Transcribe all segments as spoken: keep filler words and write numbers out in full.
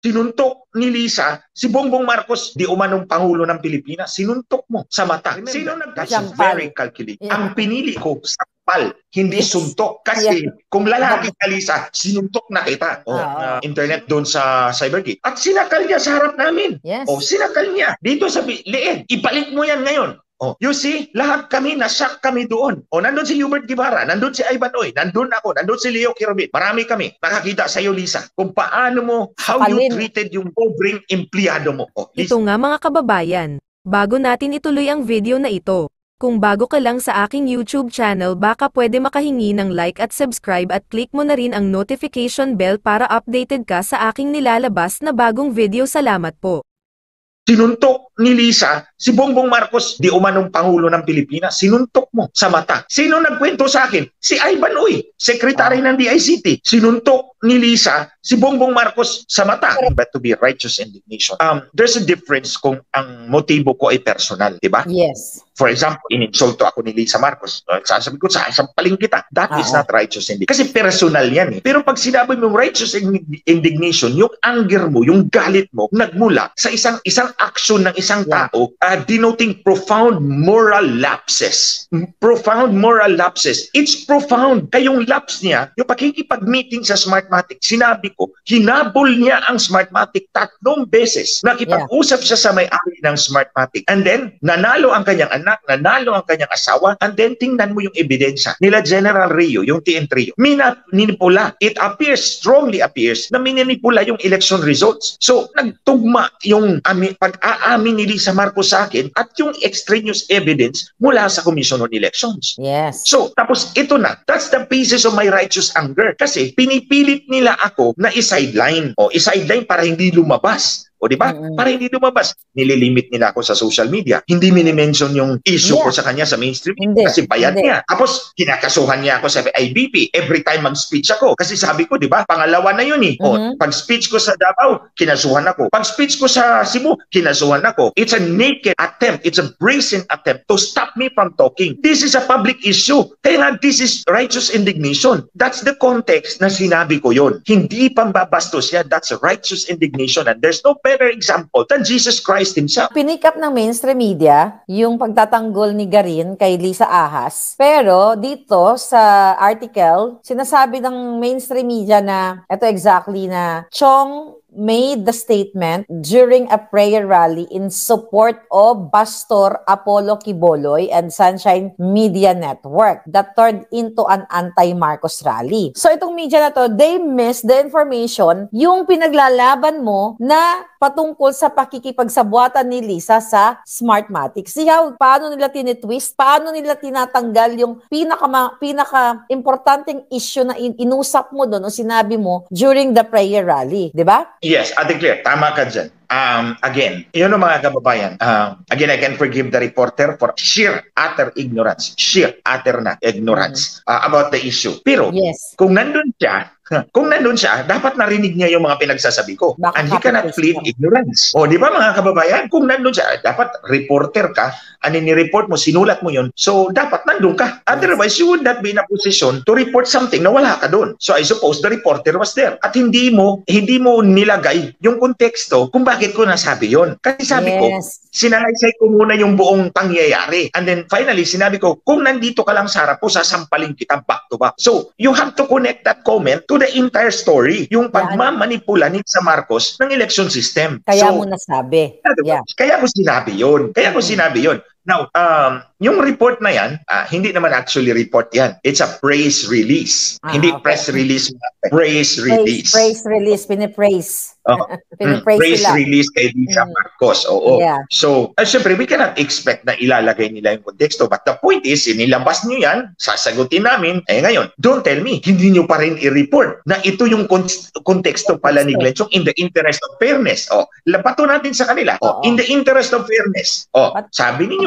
Sinuntok ni Lisa, si Bongbong Marcos, di umanong Pangulo ng Pilipinas, sinuntok mo sa mata. Sino nag- That's very calculated. Yeah. Ang pinili ko, sampal, hindi yes. suntok. Kasi yeah. kung lalaki ka, Lisa, sinuntok na kita. Oh, uh, internet doon sa Cybergate. At sinakal niya sa harap namin. Yes. Oh, sinakal niya. Dito sa liig, ibalik mo yan ngayon. Oh, you see, lahat kami, na-shock kami doon. O, oh, nandun si Hubert Guevara, nandun si Ivan Oy, nandun ako, nandun si Leo Kirobit. Marami kami. Nakakita sa iyo, Lisa, kung paano mo, how Kapalin. you treated yung pobreng empleyado mo. Oh, ito nga mga kababayan, bago natin ituloy ang video na ito, kung bago ka lang sa aking YouTube channel baka pwede makahingi ng like at subscribe at click mo na rin ang notification bell para updated ka sa aking nilalabas na bagong video. Salamat po. Sinuntok ni Lisa, si Bongbong Marcos, di umanong Pangulo ng Pilipinas, sinuntok mo sa mata. Sino nagkwento sa akin? Si Ivan Oy, Secretary ng D I C T. Sinuntok ni Lisa, si Bongbong Marcos sa mata. But to be righteous indignation. Um, there's a difference kung ang motibo ko ay personal, di ba? Yes. For example, ininsulto ako ni Lisa Marcos. Sasabi ko, sasampaling kita. That uh-huh. is not righteous indignation. Kasi personal yan eh. Pero pag sinabi mong righteous indignation, yung anger mo, yung galit mo, nagmula sa isang isang action ng isang yeah. tao, uh, denoting profound moral lapses. Profound moral lapses. It's profound. Kayong lapse niya, yung pakikipag-meeting sa Smartmatic, sinabi ko, hinabol niya ang Smartmatic tatlong beses. Nakipag-usap yeah. siya sa may-ari ng Smartmatic. And then, nanalo ang kanyang anak, nanalo ang kanyang asawa, and then tingnan mo yung ebidensya nila General Rio, yung T N Trio. Minipula. It appears, strongly appears, na minipula yung election results. So, nagtugma yung pag-aamin ni Lisa Marcos sa akin at yung extraneous evidence mula sa Commission on Elections. Yes. So, tapos ito na. That's the basis of my righteous anger. Kasi pinipilit nila ako na i-sideline. O, i-sideline para hindi lumabas. O di ba? Mm-hmm. Para hindi lumabas. Nililimit nila ako sa social media. Hindi minimension yung issue yeah. ko sa kanya sa mainstream hindi. Kasi bayad hindi. niya. Tapos kinakasuhan niya ako sa I B P every time mag-speech ako. Kasi sabi ko, di ba? Pangalawa na yun eh. Mm-hmm. O, pag speech ko sa Davao, kinasuhan ako. Pag speech ko sa Cebu, kinasuhan ako. It's a naked attempt. It's a brazen attempt to stop me from talking. This is a public issue. Kaya nga, this is righteous indignation. That's the context na sinabi ko yun. Hindi pambabastos yan. That's righteous indignation. And there's no better example than Jesus Christ himself. Pinick up ng mainstream media yung pagtatanggol ni Garin kay Lisa Ahas. Pero dito sa article, sinasabi ng mainstream media na ito exactly na Chong made the statement during a prayer rally in support of Pastor Apollo Quiboloy and Sunshine Media Network that turned into an anti-Marcos rally. So itong media na to, they missed the information yung pinaglalaban mo na patungkol sa pakikipagsabuatan ni Lisa sa Smartmatic. See how, paano nila tinitwist, paano nila tinatanggal yung pinaka, pinaka importanteng issue na in, inusap mo doon o sinabi mo during the prayer rally. Diba? Yes, Ate Claire, tama ka dyan. Um, again, yun ang mga kababayan. Um, again, I can forgive the reporter for sheer utter ignorance. Sheer utter na ignorance mm-hmm. uh, about the issue. Pero, yes. kung nandun siya, kung nandun siya, dapat narinig niya yung mga pinagsasabi ko. Baka and he cannot plead ignorance. O, di ba mga kababayan? Kung nandun siya, dapat reporter ka, ano ni-report mo, sinulat mo yun, so dapat nandun ka. Otherwise, you would not be in a position to report something na wala ka doon. So, I suppose the reporter was there. At hindi mo, hindi mo nilagay yung konteksto kung bakit ko nasabi yun. Kasi sabi yes. ko, sinalaysay ko muna yung buong pangyayari. And then finally, sinabi ko, kung nandito ka lang sa harap ko, sasampalin kita back to back. So, you have to connect that comment to the entire story. Yung pagmamanipula ni sa Marcos ng election system. Kaya so, mo nasabi. Yeah. Kaya ko sinabi yun. Kaya ko sinabi yun. Now, um, yung report na yan, uh, hindi naman actually report yan. It's a praise release. Ah, hindi okay. press release, praise release. Praise, praise release, pinipraise. Oh, praise sila. Release kay Lisa mm. Marcos. Oo. Yeah. So, uh, syempre, we cannot expect na ilalagay nila yung konteksto. But the point is, inilabas nyo yan, sasagutin namin. Eh ngayon, don't tell me, hindi nyo pa rin i-report na ito yung konteksto pala ni Glenn Chong in the interest of fairness. Oh, labato natin sa kanila. Oh, in the interest of fairness. Oh, sabi ninyo,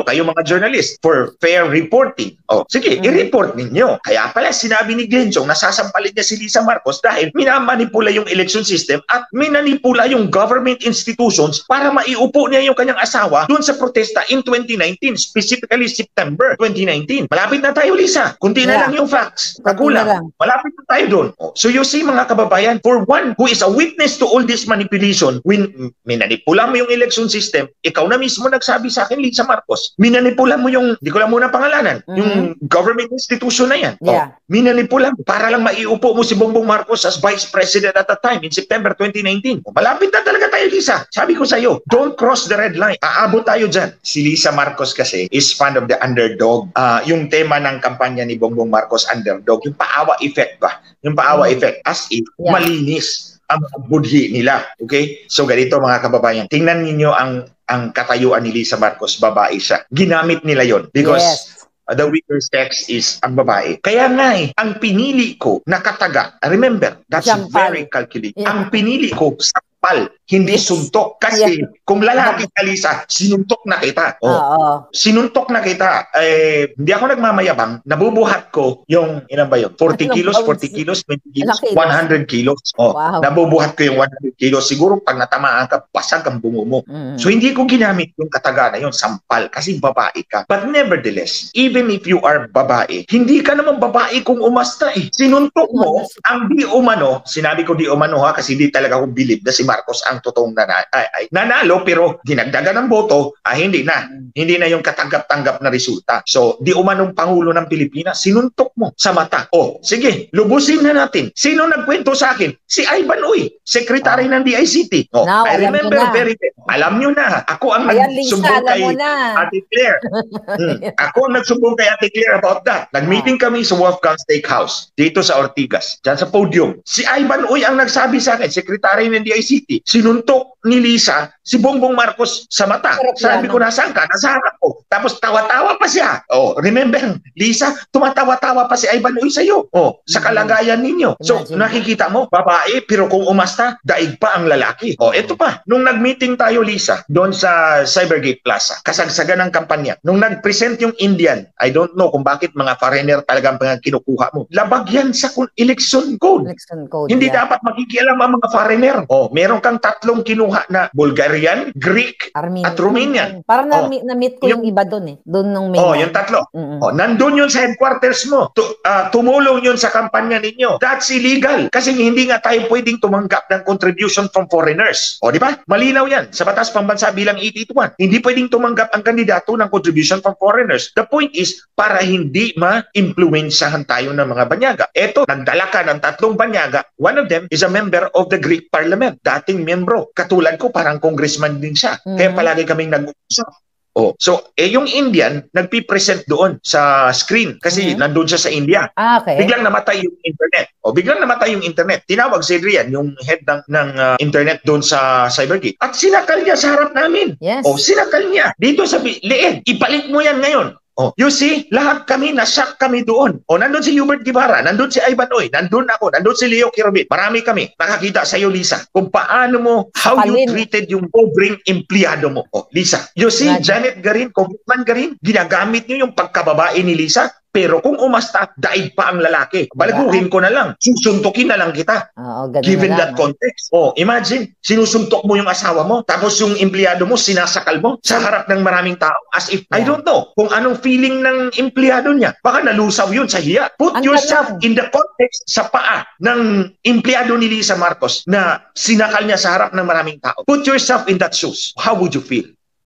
kayo mga journalist, for fair reporting. O, sige, mm-hmm. i-report ninyo. Kaya pala sinabi ni Glenn Chong, nasasampalin niya si Lisa Marcos dahil minamanipula yung election system at minanipula yung government institutions para maiupo niya yung kanyang asawa doon sa protesta in twenty nineteen, specifically September twenty nineteen. Malapit na tayo, Lisa. Kunti na Yeah. lang yung facts. Kagulang. Malapit na tayo doon. O, so you see, mga kababayan, for one who is a witness to all this manipulation, when minanipula mo yung election system, ikaw na mismo nagsabi sa akin, Lisa Marcos, minanipula mo yung, di ko lang muna pangalanan, mm-hmm. yung government institution na yan. Yeah. O, minanipula mo para lang maiupo mo si Bongbong Marcos as Vice President at the time in September twenty nineteen. O, malapit na talaga tayo, Lisa. Sabi ko sa iyo, don't cross the red line. Aabot tayo dyan. Si Lisa Marcos kasi is fan of the underdog. Uh, yung tema ng kampanya ni Bongbong Marcos, underdog, yung paawa effect ba? Yung paawa mm-hmm. effect as if yeah. malinis ang budhi nila. Okay? So ganito, mga kababayan, tingnan niyo ang ang katayuan ni Lisa Marcos, babae siya. Ginamit nila yon because yes. the weaker sex is ang babae. Kaya nga eh, ang pinili ko na kataga, remember, that's Jampal. Very calculated. Yeah. Ang pinili ko sa pal, hindi yes. suntok. Kasi yeah. kung lalaki ka, Lisa, sinuntok na kita. Oh, uh-oh. Sinuntok na kita. Eh, hindi ako nagmamayabang. Nabubuhat ko yung, ilan ba yun? forty kilos, forty kilos, twenty kilos, one hundred kilos. Oh, wow. Nabubuhat ko yung one hundred kilos. Siguro pag natamaan ka, pasag ang bungo mo. Mm-hmm. So hindi ko ginamit yung kataga na yun, sampal, kasi babae ka. But nevertheless, even if you are babae, hindi ka naman babae kung umasta eh. Sinuntok mo, ang di umano, sinabi ko di umano ha, kasi di talaga ako bilib na si Marcos ang totoong nana ay, ay, nanalo, pero dinagdagan ng boto, ay hindi na. Hindi na yung katanggap-tanggap na resulta. So, di umanong Pangulo ng Pilipinas, sinuntok mo sa mata. O, sige, lubusin na natin. Sino nagkwento sa akin? Si Ivan Uy, Secretary oh. ng D I C T. O, Now, I remember very well. Alam nyo na, ako ang nagsumbong kay Ate Claire. hmm. Ako ang nagsumbong kay Ate Claire about that. Nag-meeting kami sa Wolfgang Steakhouse, dito sa Ortigas, dyan sa podium. Si Ivan Uy ang nagsabi sa akin, Secretary ng D I C T, sinuntok ni Lisa si Bongbong Marcos sa mata. Sabi ko, nasaan ka? Nasa harap ko. Tapos tawa-tawa pa siya. Oh, remember, Lisa, tumatawa-tawa pa si Ivan Uy sa'yo. Oh, sa kalagayan ninyo. So, nakikita mo, babae, pero kung umasta, daig pa ang lalaki. Oh, eto pa. Nung nag-meeting tayo, Lisa, doon sa Cybergate Plaza, kasagsagan ng kampanya. Nung nag-present yung Indian, I don't know kung bakit mga foreigner talagang kinukuha mo. Labag yan sa election code. Election code Hindi yeah. dapat makikialam ang mga foreigner. Oh, meron kang tatlong kinuha na Bulgarian, Greek, Armenian. At Romanian. Parang oh. na-meet ko yung, yung iba doon eh. Doon nung may Oh, yung tatlo. Mm-hmm. Oh, nandun yun sa headquarters mo. Tu uh, tumulong yun sa kampanya ninyo. That's illegal. Kasi hindi nga tayo pwedeng tumanggap ng contribution from foreigners. O, di ba? Malinaw yan sa Batas Pambansa bilang eight eighty-one. Hindi pwedeng tumanggap ang kandidato ng contribution from foreigners. The point is, para hindi ma-influensyahan tayo ng mga banyaga. Eto, nagdala ka ng tatlong banyaga. One of them is a member of the Greek Parliament. Dating membro. Katulad ko, parang congressman din siya. Mm-hmm. Kaya palagi kaming nag-uusap. Oh, so eh yung Indian nagpi-present doon sa screen kasi mm-hmm. nandoon siya sa India. Ah, okay. Biglang namatay yung internet. O biglang namatay yung internet. Tinawag si Adrian, yung head ng, ng uh, internet doon sa Cybergate. At sinakal niya sa harap namin. Yes. O sinakal niya dito sa liig. Ibalik mo yan ngayon. Oh, you see, lahat kami, na-shock kami doon. O, nandun si Hubert Guevara, nandun si Ivan Uy, nandun ako, nandun si Leo Kirobit. Marami kami. Nakakita sa iyo, Lisa, kung paano mo, how Palin. you treated yung pobreng empleyado mo. O, Lisa, you see, Imagine. Janet Garin, Congressman Garin, ginagamit niyo yung pagkababae ni Lisa. Pero kung umasta, daig pa ang lalaki. Baliguhin ko na lang. Susuntukin na lang kita. Oo, given lang, that context. Oh, imagine, sinusuntok mo yung asawa mo, tapos yung empleyado mo, sinasakal mo sa harap ng maraming tao. As if, yeah. I don't know, kung anong feeling ng empleyado niya. Baka nalusaw yun sa hiya. Put Ang yourself lang. in the context sa paa ng empleyado ni Lisa Marcos na sinakal niya sa harap ng maraming tao. Put yourself in that shoes. How would you feel?